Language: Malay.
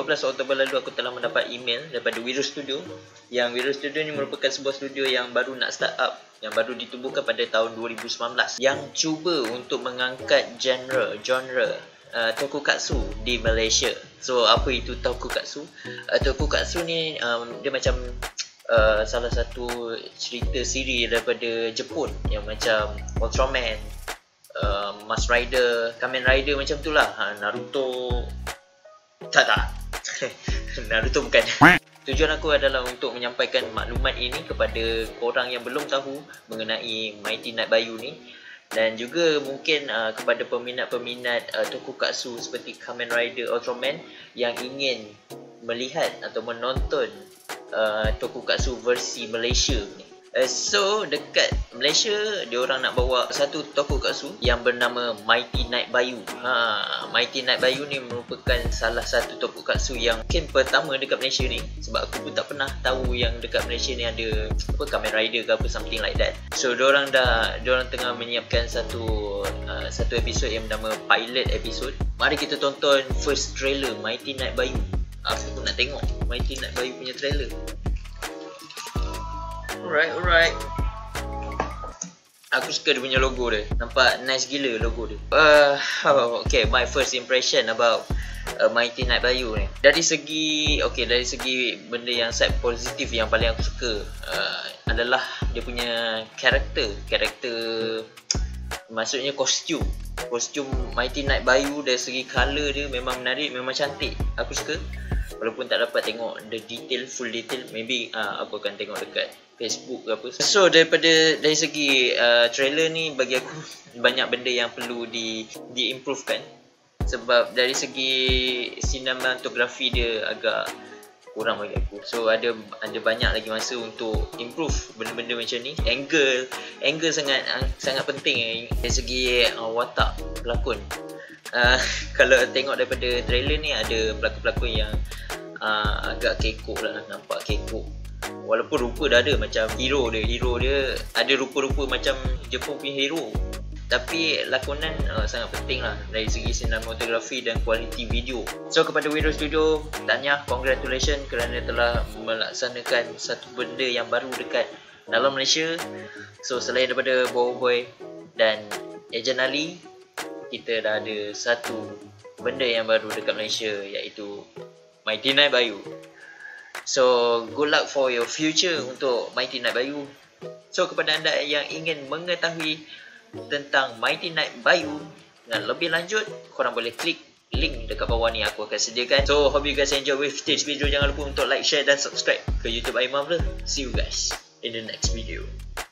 12 Oktober lalu aku telah mendapat email daripada Wiro Studio. Yang Wiro Studio ni merupakan sebuah studio yang baru nak start up, yang baru ditubuhkan pada tahun 2019, yang cuba untuk mengangkat genre tokusatsu di Malaysia. So apa itu tokusatsu? Tokusatsu ni dia macam salah satu cerita siri daripada Jepun yang macam Ultraman, Mask Rider, Kamen Rider macam tu lah. Naruto tak Naruto bukan. Tujuan aku adalah untuk menyampaikan maklumat ini kepada korang yang belum tahu mengenai Mighty Knight Bayu ni, dan juga mungkin kepada peminat-peminat tokusatsu seperti Kamen Rider, Ultraman yang ingin melihat atau menonton tokusatsu versi Malaysia ni. So dekat Malaysia diorang nak bawa satu tokusatsu yang bernama Mighty Knight Bayu. Mighty Knight Bayu ni merupakan salah satu tokusatsu yang mungkin pertama dekat Malaysia ni, sebab aku pun tak pernah tahu yang dekat Malaysia ni ada apa Kamen Rider ke apa, something like that. So diorang tengah menyiapkan satu episod yang bernama pilot episode. Mari kita tonton first trailer Mighty Knight Bayu. Aku pun nak tengok Mighty Knight Bayu punya trailer. Alright. Aku suka dia punya logo dia. Nampak nice gila logo dia. Okay, my first impression about Mighty Knight Bayu ni. Dari segi benda yang side positif yang paling aku suka adalah dia punya karakter, maksudnya kostum Mighty Knight Bayu. Dari segi colour dia memang menarik, memang cantik. Aku suka. Walaupun tak dapat tengok full detail, maybe aku akan tengok dekat Facebook ke apa. So dari segi trailer ni, bagi aku banyak benda yang perlu diimprovekan. Sebab dari segi sinematografi dia agak kurang bagi aku. So ada banyak lagi masa untuk improve benda-benda macam ni. Angle sangat penting dari segi watak pelakon. Kalau tengok daripada trailer ni, ada pelakon-pelakon yang agak kekok lah, nampak kekok. Walaupun rupa dah ada macam hero dia ada rupa-rupa macam Jepun punya hero, tapi lakonan sangat penting lah dari segi sinematografi dan kualiti video. So kepada Wiro Studio, tahniah, congratulations kerana telah melaksanakan satu benda yang baru dekat dalam Malaysia. So selain daripada Boy dan Ejen Ali, kita dah ada satu benda yang baru dekat Malaysia, iaitu Mighty Knight Bayu. So good luck for your future untuk Mighty Knight Bayu. So kepada anda yang ingin mengetahui tentang Mighty Knight Bayu dengan lebih lanjut, korang boleh klik link dekat bawah ni, aku akan sediakan. So hope you guys enjoy with this video. Jangan lupa untuk like, share dan subscribe ke YouTube Imam. See you guys in the next video.